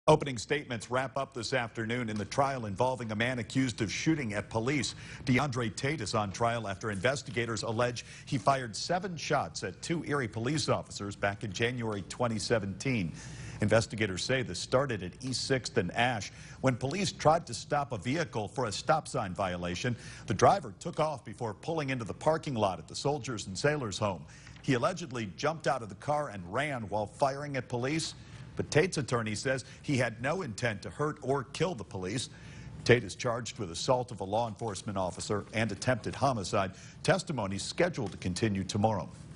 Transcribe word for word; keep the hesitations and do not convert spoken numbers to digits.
Opening statements wrap up this afternoon in the trial involving a man accused of shooting at police. DeAndre Tate is on trial after investigators allege he fired seven shots at two Erie police officers back in January twenty seventeen. Investigators say this started at East sixth and Ash when police tried to stop a vehicle for a stop sign violation. The driver took off before pulling into the parking lot at the Soldiers and Sailors home. He allegedly jumped out of the car and ran while firing at police. But Tate's attorney says he had no intent to hurt or kill the police. Tate is charged with assault of a law enforcement officer and attempted homicide. Testimony scheduled to continue tomorrow.